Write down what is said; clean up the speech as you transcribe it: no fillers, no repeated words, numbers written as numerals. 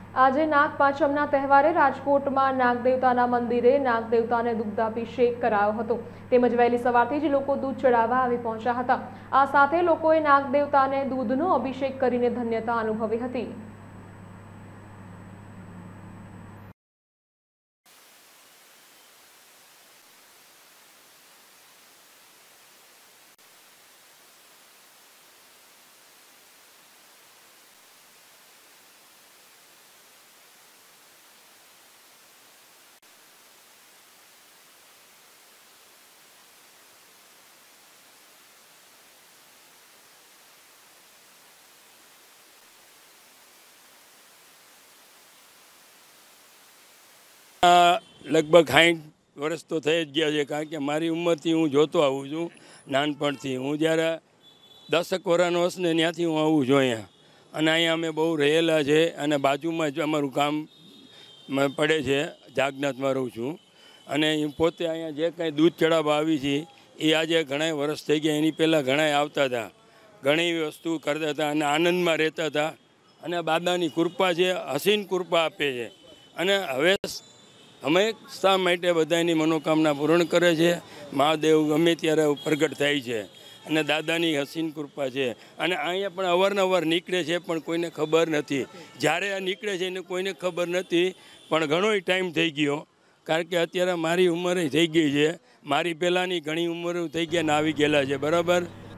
આજે નાગપાંચમના તહેવારે રાજકોટમાં નાગદેવતાના મંદિરે નાગદેવતાને દુગ્ધાભિષેક કરાયો હતો તેમજ વહેલી સવારથી જ લોકો દૂધ ચડાવવા આવી પહોંચ્યા હતા। આ સાથે લોકોએ નાગદેવતાને દૂધનો અભિષેક કરીને ધન્યતા અનુભવી હતી। लगभग 60 वर्ष तो થઈ જ ગયા છે, કારણ કે મારી ઉંમરથી હું જોતો આવું છું। નાનપણથી હું જ્યારે 10 વર્ષનો હશે ને ત્યાંથી હું આવું છું અહીંયા, અને અહીંયા અમે બહુ રહેલા છે, અને બાજુમાં જ અમારું ગામ પડે છે, જાગનાથમાં રહું છું। અને હું પોતે અહીંયા જે કાંઈ દૂધ ચડાવવા આવી છે એ આજે ઘણા વર્ષ થઈ ગયા, એની પહેલાં ઘણા આવતા હતા, ઘણી વસ્તુ કરતા હતા અને આનંદમાં રહેતા હતા, અને દાદાની કૃપા છે, હસીન કૃપા આપે છે। અને હવે હંમેશા માટે બધાની મનોકામના પૂર્ણ કરે છે। મહાદેવ ગમે ત્યારે પ્રગટ થાય છે અને દાદાની હસીન કૃપા છે। અને અહીંયા પણ અવારનવાર નીકળે છે, પણ કોઈને ખબર નથી। જ્યારે આ નીકળે છે એને કોઈને ખબર નથી, પણ ઘણોય ટાઈમ થઈ ગયો, કારણ કે અત્યારે મારી ઉંમરે થઈ ગઈ છે, મારી પહેલાંની ઘણી ઉંમરો થઈ ગયા ને આવી ગયેલા છે, બરાબર।